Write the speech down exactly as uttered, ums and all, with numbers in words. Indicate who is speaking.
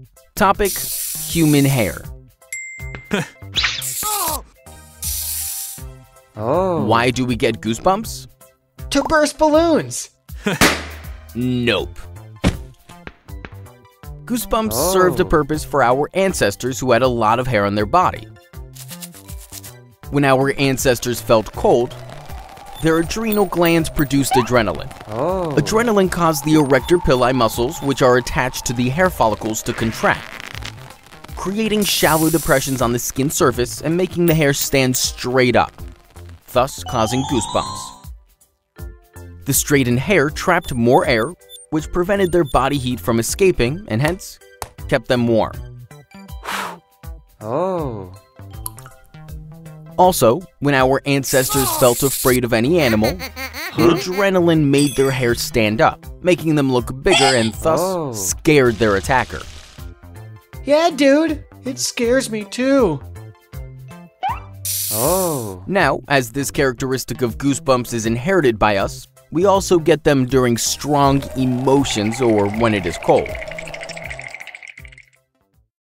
Speaker 1: Topic: human hair.
Speaker 2: Oh.
Speaker 1: Why do we get goosebumps?
Speaker 2: To burst balloons!
Speaker 1: Nope. Goosebumps
Speaker 2: Oh.
Speaker 1: served a purpose for our ancestors who had a lot of hair on their body. When our ancestors felt cold, their adrenal glands produced adrenaline.
Speaker 2: Oh.
Speaker 1: Adrenaline caused the arrector pili muscles, which are attached to the hair follicles, to contract, creating shallow depressions on the skin surface and making the hair stand straight up, thus causing goosebumps. The straightened hair trapped more air, which prevented their body heat from escaping and hence kept them warm.
Speaker 2: Oh.
Speaker 1: Also, when our ancestors felt afraid of any animal, the adrenaline made their hair stand up, making them look bigger and thus
Speaker 2: Oh.
Speaker 1: scared their attacker.
Speaker 2: Yeah, dude. It scares me too. Oh.
Speaker 1: Now, as this characteristic of goosebumps is inherited by us, we also get them during strong emotions or when it is cold.